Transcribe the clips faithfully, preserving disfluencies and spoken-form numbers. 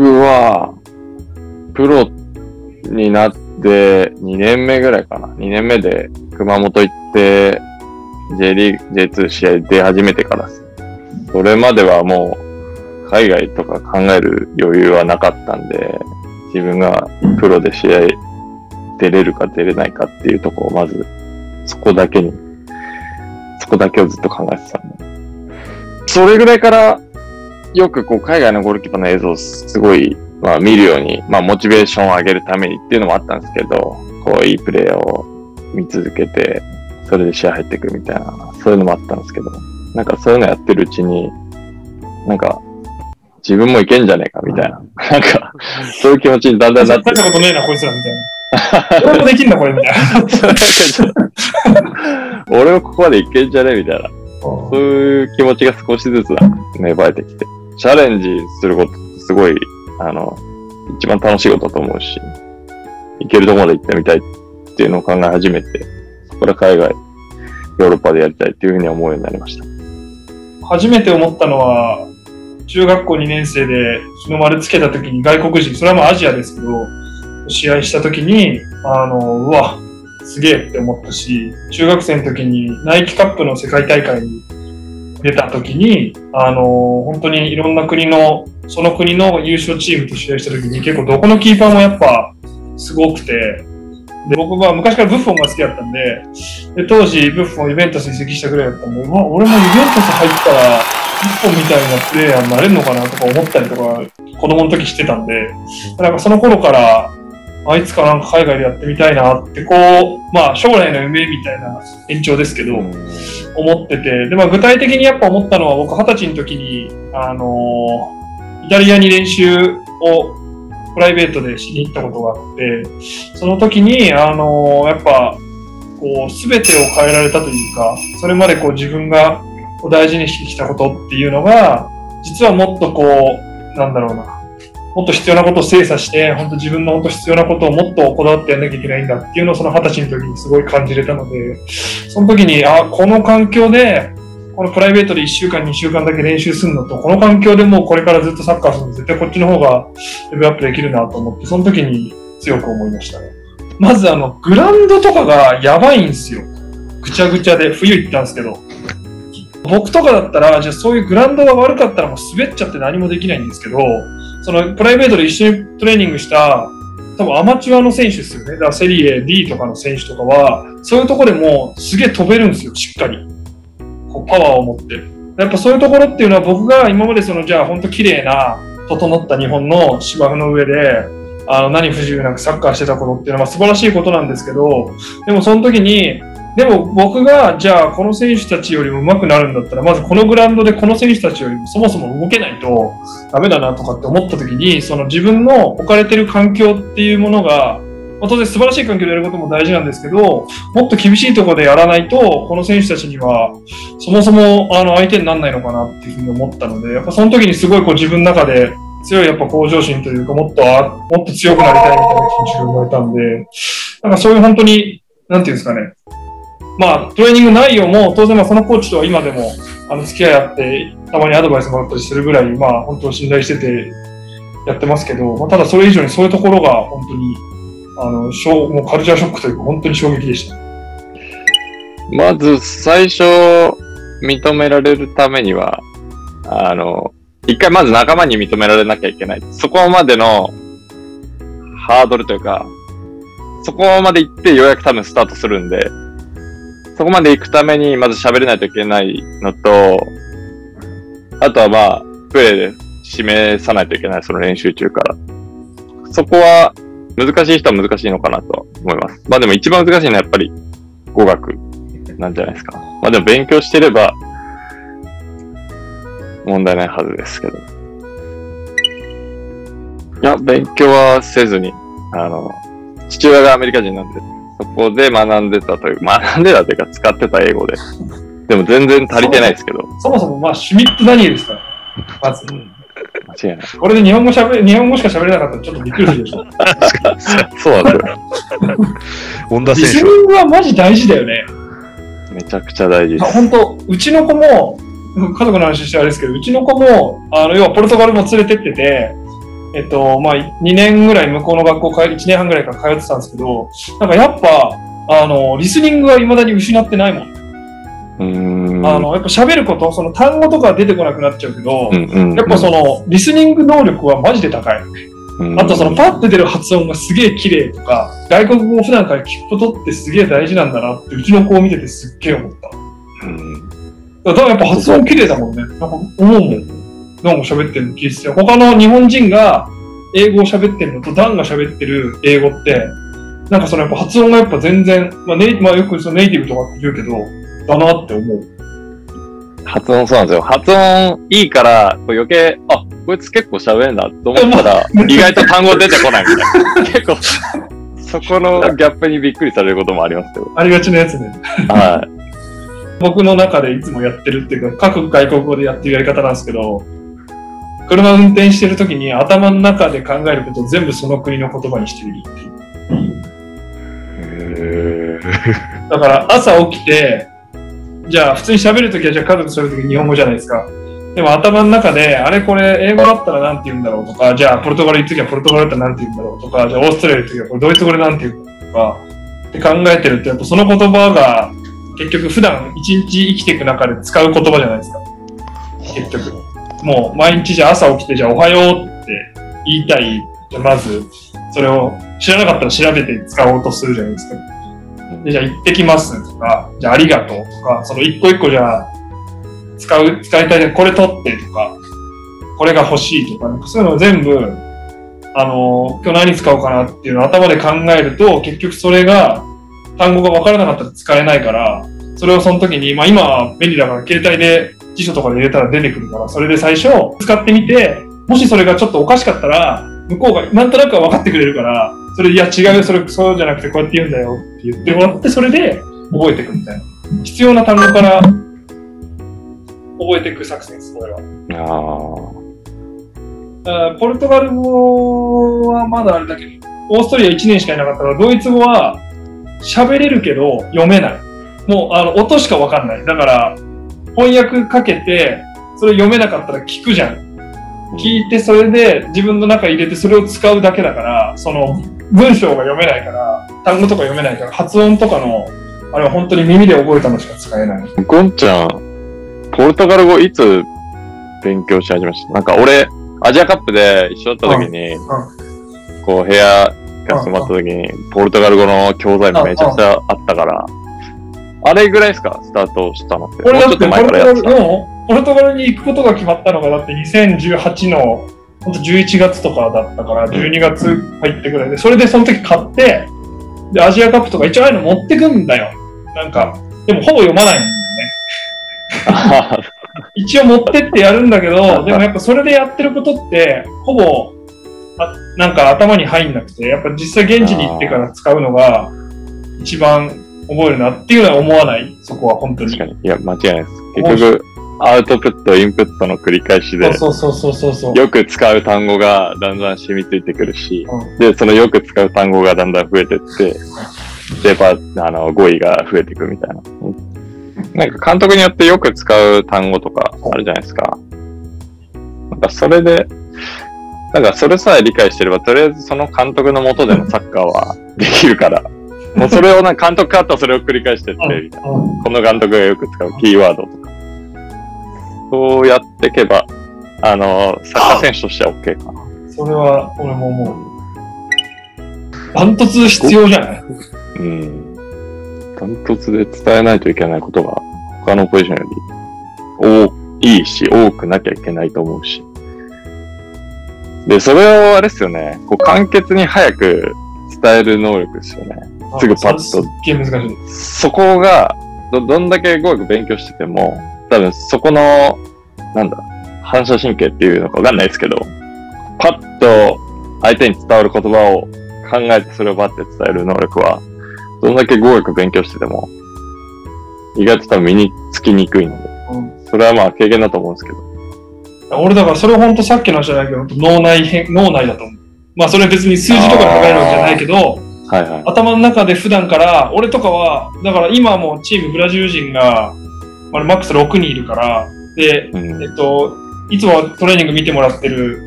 は、プロになってにねんめぐらいかな。にねんめで熊本行って、J リーグ、ジェイツー 試合出始めてからです。それまではもう、海外とか考える余裕はなかったんで、自分がプロで試合出れるか出れないかっていうところをまず、そこだけに、そこだけをずっと考えてたんで。それぐらいから、よくこう海外のゴールキーパーの映像をすごい、まあ、見るように、まあモチベーションを上げるためにっていうのもあったんですけど、こういいプレーを見続けて、それで試合入ってくるみたいな、そういうのもあったんですけど、なんかそういうのやってるうちに、なんか自分もいけんじゃねえかみたいな、なんかそういう気持ちにだんだんなって。 大したことねえなこいつらみたいな。俺もできんだこれみたいな。俺もここまでいけんじゃねえみたいな。そういう気持ちが少しずつ芽生えてきて、チャレンジすることってすごい、あの、一番楽しいことだと思うし、行けるところまで行ってみたいっていうのを考え始めて、そこから海外、ヨーロッパでやりたいっていうふうに思うようになりました。 初めて思ったのは、中学校にねん生で日の丸つけた時に外国人、それはまあアジアですけど、試合した時に、あの、うわ、すげえって思ったし、中学生の時にナイキカップの世界大会に出た時に、あの、本当にいろんな国の、その国の優勝チームと試合した時に結構どこのキーパーもやっぱすごくて、で僕は昔からブッフォンが好きだったんで、で当時ブッフォンユベントス移籍したぐらいだったんで、まあ、俺もユベントス入ったらブッフォンみたいなプレイヤーになれるのかなとか思ったりとか子供の時してたんで、なんかその頃からあいつかなんか海外でやってみたいなってこう、まあ将来の夢みたいな延長ですけど、思ってて、でまあ具体的にやっぱ思ったのは僕二十歳の時に、あのー、イタリアに練習をプライベートでしに行ったことがあって、その時に、あのー、やっぱ、こう、すべてを変えられたというか、それまでこう自分が大事にしてきたことっていうのが、実はもっとこう、なんだろうな、もっと必要なことを精査して、本当自分の本当必要なことをもっとこだわってやんなきゃいけないんだっていうのをその二十歳の時にすごい感じれたので、その時に、あ、この環境で、このプライベートでいっしゅうかん、にしゅうかんだけ練習するのと、この環境でもうこれからずっとサッカーするの絶対こっちの方がレベルアップできるなと思って、その時に強く思いましたね。まずあの、グラウンドとかがやばいんですよ。ぐちゃぐちゃで、冬行ったんですけど。僕とかだったら、じゃあそういうグラウンドが悪かったらもう滑っちゃって何もできないんですけど、そのプライベートで一緒にトレーニングした、多分アマチュアの選手ですよね。だからセリエ D とかの選手とかは、そういうところでもすげえ飛べるんですよ、しっかり。こうパワーを持って。やっぱそういうところっていうのは僕が今までそのじゃあ本当綺麗な整った日本の芝生の上であの何不自由なくサッカーしてたことっていうのは素晴らしいことなんですけど、でもその時にでも僕がじゃあこの選手たちよりも上手くなるんだったらまずこのグラウンドでこの選手たちよりもそもそも動けないとダメだなとかって思った時に、その自分の置かれてる環境っていうものが当然素晴らしい環境でやることも大事なんですけど、もっと厳しいところでやらないと、この選手たちには、そもそもあの相手にならないのかなっていうふうに思ったので、やっぱその時にすごいこう自分の中で強いやっぱ向上心というか、もっと、もっと強くなりたいみたいな気持ちが生まれたんで、なんかそういう本当に、なんていうんですかね。まあ、トレーニング内容も、当然まあそのコーチとは今でも、あの、付き合いあって、たまにアドバイスもらったりするぐらい、まあ、本当信頼しててやってますけど、まあ、ただそれ以上にそういうところが本当に、あの、もうカルチャーショックというか、本当に衝撃でした。 まず、最初、認められるためには、あの、一回まず仲間に認められなきゃいけない。そこまでのハードルというか、そこまで行ってようやく多分スタートするんで、そこまで行くためにまず喋れないといけないのと、あとはまあ、プレーで示さないといけない、その練習中から。そこは、難しい人は難しいのかなと思います。まあでも一番難しいのはやっぱり語学なんじゃないですか。まあでも勉強してれば問題ないはずですけど。いや、勉強はせずに、あの、父親がアメリカ人なんで、そこで学んでたという、学んでたというか使ってた英語で。でも全然足りてないですけど。 そもそもまあシュミット・ダニエルですから、まず。 間違いない。 これで日本語しゃべ、日本語しか喋れなかったらちょっとびっくりするでしょ。 そうなんですよ。 本田選手。 リスニングはマジ大事だよね。 めちゃくちゃ大事です。 本当、うちの子も、家族の話してあれですけど、うちの子も、あの、要はポルトガルも連れてってて、 えっと、まあ、にねんぐらい向こうの学校か、いちねんはんぐらいから通ってたんですけど、なんかやっぱ、あの、リスニングは未だに失ってないもん。 うーん。 あの、やっぱ喋ること、その単語とかは出てこなくなっちゃうけど、 うんうんうん、 やっぱその、リスニング能力はマジで高い。 うん、 あとそのパッて出る発音がすげえ綺麗とか、外国語を普段から聞くことってすげえ大事なんだなって、うちの子を見ててすっげえ思った。 うん、 だからやっぱ発音綺麗だもんね。なんか思うもん。ダンが喋ってるの聞いてて、他の日本人が英語を喋ってるのとダンが喋ってる英語って、なんかそのやっぱ発音がやっぱ全然、まあネイ、まあ、よくそのネイティブとかって言うけど、だなって思う。 発音そうなんですよ。発音いいから、こう余計、あ、こいつ結構喋れんだと思ったら、意外と単語出てこないみたいな。結構、そこのギャップにびっくりされることもありますよ。 ありがちなやつね。 はい。 僕の中でいつもやってるっていうか、各外国語でやってるやり方なんですけど、車運転してるときに頭の中で考えることを全部その国の言葉にしてみるっていう。 へー。 だから朝起きて、じゃあ普通に喋るときはじゃあ家族と喋るとき日本語じゃないですか。でも頭の中で、あれこれ英語だったらなんて言うんだろうとか、じゃあポルトガル行くときはポルトガルだったらなんて言うんだろうとか、じゃあオーストラリア行くときはこれドイツ語でなんて言うんだろうとか、って考えてるとやっぱその言葉が結局普段一日生きていく中で使う言葉じゃないですか。結局。もう毎日じゃあ朝起きてじゃあおはようって言いたい。じゃあまずそれを知らなかったら調べて使おうとするじゃないですか。でじゃあ行ってきますとか、じゃあありがとうとか、その一個一個じゃあ使う、使いたいこれ取ってとか、これが欲しいとか、そういうのを全部、あの、今日何使おうかなっていうのを頭で考えると、結局それが単語が分からなかったら使えないから、それをその時に、まあ今は便利だから携帯で辞書とかで入れたら出てくるから、それで最初使ってみて、もしそれがちょっとおかしかったら、向こうがなんとなくは分かってくれるから、それいや違うよ、それそうじゃなくてこうやって言うんだよって言ってもらって、それで覚えていくみたいな。必要な単語から覚えていく作戦です、これは。ああ。ポルトガル語はまだあれだけど、オーストリアいちねんしかいなかったから、ドイツ語は喋れるけど読めない。もうあの音しか分かんない。だから翻訳かけて、それ読めなかったら聞くじゃん。聞いてそれで自分の中入れてそれを使うだけだから、その文章が読めないから、単語とか読めないから、発音とかの、あれは本当に耳で覚えたのしか使えない。 ゴンちゃん、ポルトガル語いつ勉強し始めました？なんか俺、アジアカップで一緒だった時に、うんうん、こう部屋が泊まった時に、ポルトガル語の教材もめちゃくちゃあったから、あれぐらいですか？スタートしたのって。 俺だってポルトガル、ポルトガルに行くことが決まったのが、だってにせんじゅうはちのほんとじゅういちがつとかだったから、じゅうにがつ入ってぐらいで、それでその時買って、で、アジアカップとか一応ああいうの持ってくんだよ。なんか、でもほぼ読まないんだよね。一応持ってってやるんだけど、でもやっぱそれでやってることって、ほぼ、あなんか頭に入んなくて、やっぱ実際現地に行ってから使うのが一番覚えるなっていうのは思わない、そこは本当に。 確かに。いや、間違いないです。結局、アウトプット、インプットの繰り返しで、 そうそうそうそうそう。 よく使う単語がだんだん染みついてくるし、 うん、 で、そのよく使う単語がだんだん増えてって、で、やっぱ、あの、語彙が増えていくみたいな。なんか監督によってよく使う単語とかあるじゃないですか。なんかそれで、なんかそれさえ理解してれば、とりあえずその監督の下でのサッカーはできるから、もうそれをなんか監督変わったらそれを繰り返してって、みたいな。この監督がよく使うキーワードとか。そうやっていけば、あの、サッカー選手としては OK かな。 それは、俺も思う。ダントツ必要じゃない？ うん。ダントツで伝えないといけないことが、他のポジションより多いし、多くなきゃいけないと思うし。で、それをあれですよね、こう簡潔に早く伝える能力ですよね。すぐパッと。 すっげえ難しい。 そこがど、どんだけ語学勉強してても、多分そこの、なんだ、反射神経っていうのかわかんないですけど、パッと相手に伝わる言葉を考えてそれをパッて伝える能力は、どんだけ語学勉強してても、意外と多分身につきにくいので、うん、それはまあ経験だと思うんですけど。 俺だからそれほんとさっきの話じゃないけど、脳内変、脳内だと思う。まあそれ別に数字とかで書かれるわけじゃないけど、 はいはい、 頭の中で普段から、俺とかは、だから今もチームブラジル人が、まあ、マックスろくにんいるから、で、うん、えっと、いつもトレーニング見てもらってる、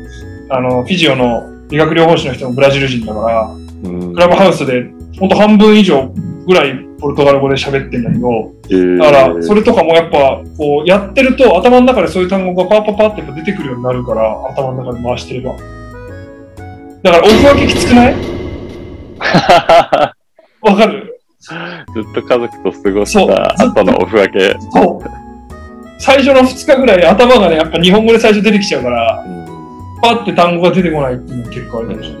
あの、フィジオの理学療法士の人もブラジル人だから、 うん、 クラブハウスで、ほんと半分以上ぐらいポルトガル語で喋ってんだけど、 えー、 だから、それとかもやっぱ、こう、やってると頭の中でそういう単語がパーパーパーってやっぱ出てくるようになるから、頭の中で回してれば。だから、オフ分けきつくない？わかる？ ずっと家族と過ごした後のオフ分け。 そう。最初のふつかぐらい頭がね、やっぱ日本語で最初出てきちゃうから、うん、パッて単語が出てこないっていうのが結構あるかもしれない。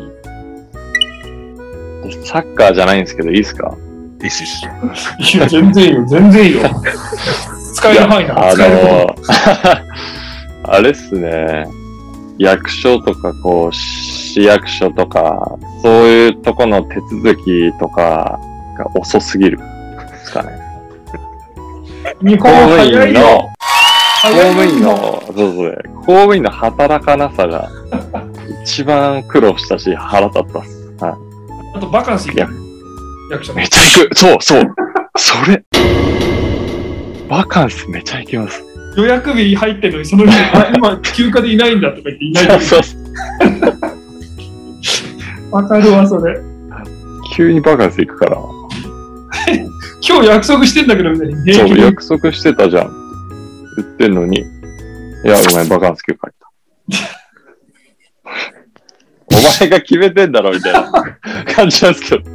サッカーじゃないんですけど、いいですか？ いいっすいいや、全然いいよ、全然いいよ。使える範囲なの、使える範囲。あれっすね、役所とか、こう、市役所とか、そういうとこの手続きとかが遅すぎるですかね。 日本は早いよ。 公務員の、そうそう、公務員の働かなさが一番苦労したし、腹立ったっす。はい、 あと、バカンス行くや役所めちゃ行く。そうそう。それ。バカンスめちゃ行きます。 予約日入ってるのに、その日、今、休暇でいないんだとか言っていない。そうそう。わかるわ、それ。 急にバカンス行くから。 今日約束してんだけど、みたいに。 そう、約束してたじゃん。言ってんのに。いや、ごめん、バカンス休暇入った。お前が決めてんだろ、みたいな感じなんですけど。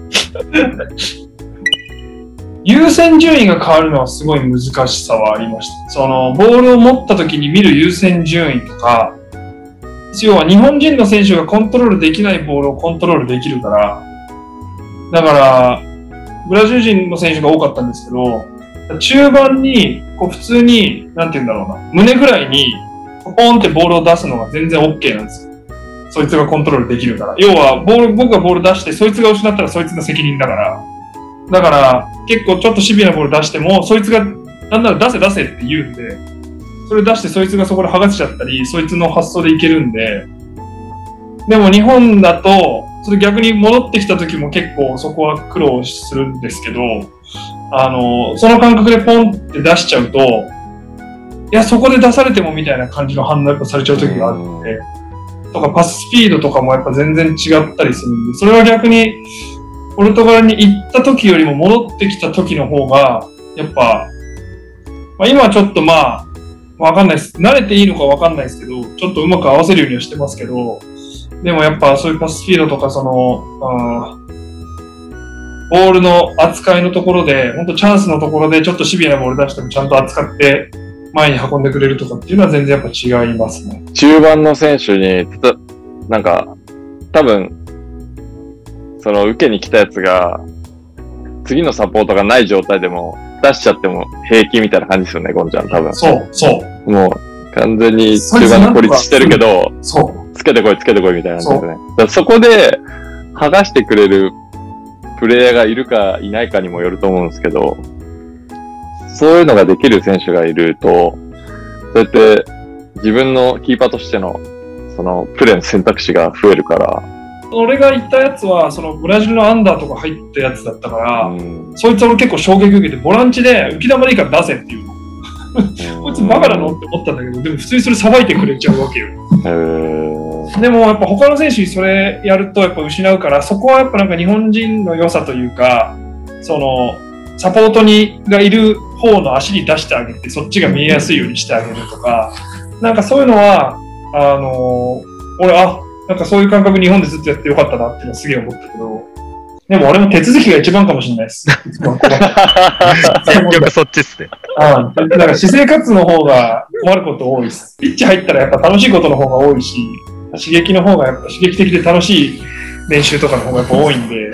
優先順位が変わるのはすごい難しさはありました。その、ボールを持った時に見る優先順位とか、要は日本人の選手がコントロールできないボールをコントロールできるから、だから、ブラジル人の選手が多かったんですけど、中盤に、こう普通に、なんて言うんだろうな、胸ぐらいに、ポンってボールを出すのが全然 OK なんですよ。そいつがコントロールできるから。要は、ボール、僕がボール出して、そいつが失ったらそいつの責任だから。だから、結構ちょっとシビアなボール出しても、そいつが、なんなら出せ出せって言うんで、それ出してそいつがそこで剥がしちゃったり、そいつの発想でいけるんで、でも日本だと、それ逆に戻ってきた時も結構そこは苦労するんですけど、あの、その感覚でポンって出しちゃうと、いや、そこで出されてもみたいな感じの反応やっぱされちゃう時があるんで、とかパススピードとかもやっぱ全然違ったりするんで、それは逆に、ポルトガルに行った時よりも戻ってきた時の方が、やっぱ、まあ、今はちょっとまあ、わかんないです。慣れていいのかわかんないですけど、ちょっとうまく合わせるようにはしてますけど、でもやっぱそういうパススピードとか、その、あボールの扱いのところで、本当チャンスのところでちょっとシビアなボール出してもちゃんと扱って前に運んでくれるとかっていうのは全然やっぱ違いますね。 中盤の選手に、なんか、多分、その受けに来たやつが、次のサポートがない状態でも出しちゃっても平気みたいな感じですよね、ゴンちゃん、多分。 そう、そう。 もう完全に中盤で孤立してるけど、 そう。 つけてこい、つけてこいみたいなんですよね。だからそこで剥がしてくれるプレイヤーがいるかいないかにもよると思うんですけど、そういうのができる選手がいると、そうやって自分のキーパーとしてのそのプレーの選択肢が増えるから。 俺が言ったやつは、そのブラジルのアンダーとか入ったやつだったから、うん、そいつは俺結構衝撃受けて、ボランチで浮き玉でいいから出せっていうの。こいつバカなのって思ったんだけど、でも普通にそれさばいてくれちゃうわけよ。でもやっぱ他の選手にそれやるとやっぱ失うから、そこはやっぱなんか日本人の良さというか、そのサポートにがいる方の足に出してあげて、そっちが見えやすいようにしてあげるとか、なんかそういうのは、あのー、俺、あ、なんかそういう感覚日本でずっとやってよかったなっていうのはすげえ思ったけど、でも俺も手続きが一番かもしれないです。 結局そっちっすね。 ああ、なんか私生活の方が困ること多いです。ピッチ入ったらやっぱ楽しいことの方が多いし、刺激の方がやっぱ刺激的で楽しい練習とかの方がやっぱ多いんで。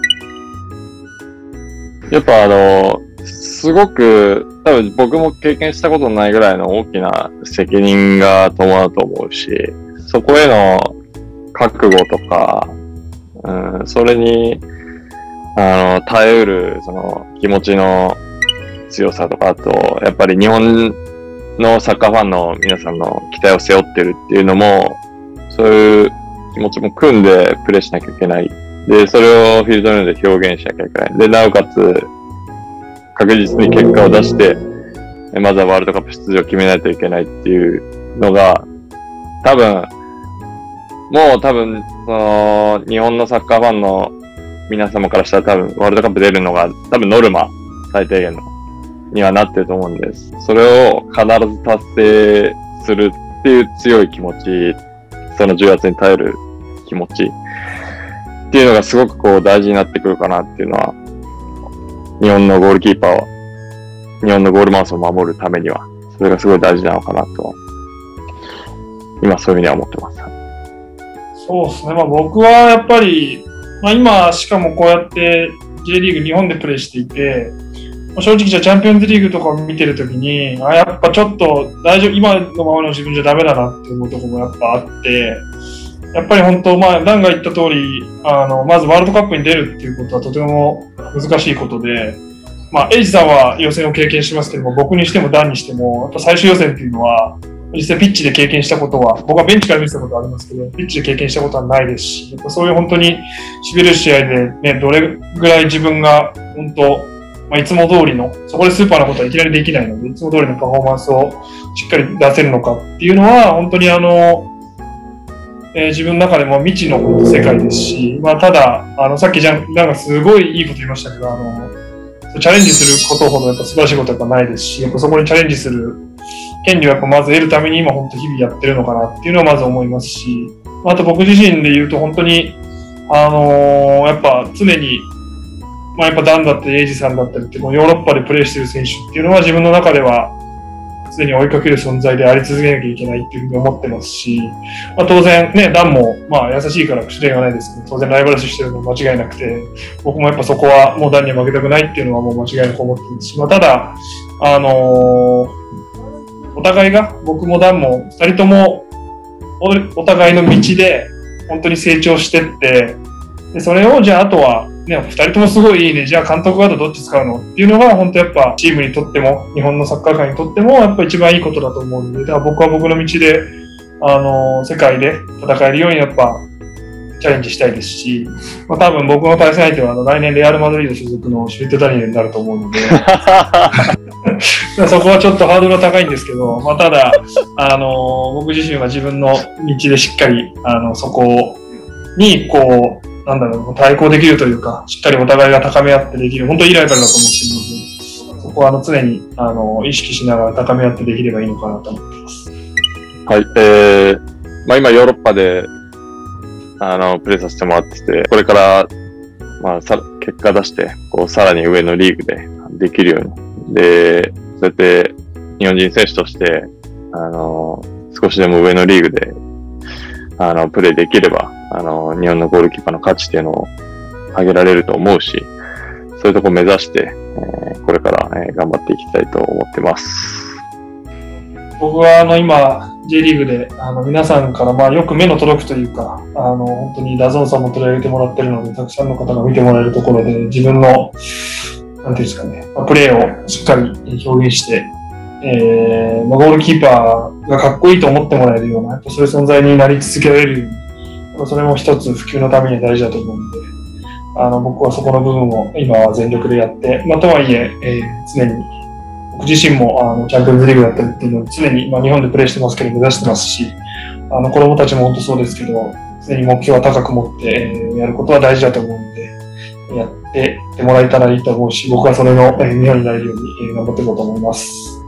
やっぱあの、すごく、多分僕も経験したことないぐらいの大きな責任が伴うと思うし、そこへの覚悟とか、うん、それに、あの、耐えうる、その、気持ちの強さとか、あと、やっぱり日本のサッカーファンの皆さんの期待を背負ってるっていうのも、そういう気持ちも組んでプレーしなきゃいけない。で、それをフィールド内で表現しなきゃいけない。で、なおかつ、確実に結果を出して、まずはワールドカップ出場を決めないといけないっていうのが、多分、 もう多分、その、日本のサッカーファンの皆様からしたら多分、ワールドカップ出るのが多分ノルマ、最低限の、にはなってると思うんです。それを必ず達成するっていう強い気持ち、その重圧に耐える気持ちっていうのがすごくこう大事になってくるかなっていうのは、日本のゴールキーパーは、日本のゴールマウスを守るためには、それがすごい大事なのかなと、今そういうふうには思ってます。 そうですね。まあ僕はやっぱり、まあ今しかもこうやって J リーグ日本でプレーしていて、正直じゃチャンピオンズリーグとかを見てるときに、あ、やっぱちょっと大丈夫、今のままの自分じゃダメだなって思うところもやっぱあって、やっぱり本当、まあ、ダンが言った通り、あの、まずワールドカップに出るっていうことはとても難しいことで、まあ、エイジさんは予選を経験しますけども、僕にしてもダンにしても、やっぱ最終予選っていうのは、実際ピッチで経験したことは、僕はベンチから見てたことはありますけど、ピッチで経験したことはないですし、やっぱそういう本当に痺れる試合でね、どれぐらい自分が本当、まあ、いつも通りの、そこでスーパーなことはいきなりできないので、いつも通りのパフォーマンスをしっかり出せるのかっていうのは、本当にあの、えー、自分の中でも未知の世界ですし、まあ、ただ、あの、さっきじゃん、なんかすごいいいこと言いましたけど、あの、チャレンジすることほどやっぱ素晴らしいことはやっぱないですし、やっぱそこにチャレンジする権利をやっぱまず得るために今本当日々やってるのかなっていうのはまず思いますし、あと僕自身で言うと本当に、あのー、やっぱ常に、まあやっぱダンだったりエイジさんだったりってもうヨーロッパでプレーしてる選手っていうのは自分の中では常に追いかける存在であり続けなきゃいけないっていうふうに思ってますし、まあ、当然ね、ダンもまあ優しいから口で言わないですけど、当然ライバル視してるのも間違いなくて、僕もやっぱそこはもうダンには負けたくないっていうのはもう間違いなく思ってますし、まあただ、あのー、お互いが、僕もダンも二人ともお互いの道で本当に成長してって、でそれをじゃああとはね、二人ともすごいいいね、じゃあ監督ガードどっち使うのっていうのが本当やっぱチームにとっても日本のサッカー界にとってもやっぱ一番いいことだと思うので、だから僕は僕の道であの世界で戦えるようにやっぱチャレンジしたいですし、まあ、多分僕の対戦相手はあの来年レアルマドリード所属のシュリット・ダニエルになると思うのでそこはちょっとハードルが高いんですけど、まあ、ただあの僕自身は自分の道でしっかりあのそこにこうなんだろう、対抗できるというか、しっかりお互いが高め合ってできる、本当にいいライバルだと思っているので、そこはあの常にあの意識しながら高め合ってできればいいのかなと思っています。 はい、えー、まあ今ヨーロッパで、あの、プレーさせてもらってて、これから、まあさ、結果出して、こう、さらに上のリーグでできるように。で、そうやって日本人選手として、あの、少しでも上のリーグで、あの、プレーできれば、あの、日本のゴールキーパーの価値っていうのを上げられると思うし、そういうところを目指して、えー、これから、えー、頑張っていきたいと思ってます。 僕はあの今 J リーグであの皆さんからまあよく目の届くというか、あの本当にダゾーンさんも取り上げてもらってるので、たくさんの方が見てもらえるところで自分のなんていうんですかね、プレーをしっかり表現して、えー、ゴールキーパーがかっこいいと思ってもらえるような、やっぱそういう存在になり続けられるように、それも一つ普及のために大事だと思うので、あの僕はそこの部分を今は全力でやって、まあ、とはいええー、常に僕自身もあのチャンピオンズリーグだったりっていうのを常に、まあ、日本でプレーしてますけど目指してますし、あの子供たちも本当そうですけど、常に目標は高く持って、えー、やることは大事だと思うので、やってってもらえたらいいと思うし、僕はそれの見本になれるように頑張っていこうと思います。